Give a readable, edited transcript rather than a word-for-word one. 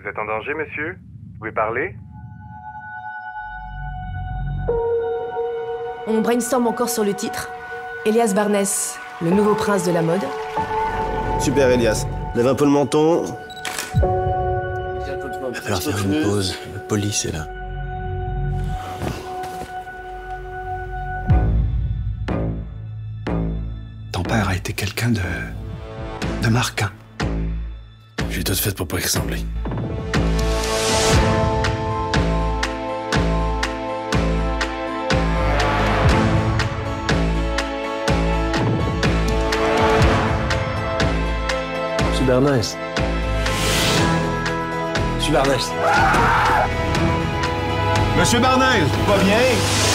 Vous êtes en danger, monsieur? Vous pouvez parler? On brainstorm encore sur le titre. Elias Barnes, le nouveau prince de la mode. Super, Elias. Lève un peu le menton. Il va falloir faire une pause. La police est là. Ton père a été quelqu'un de marquant. J'ai tout fait pour pas y ressembler. Super nice. Super nice. Monsieur Barnel, va bien?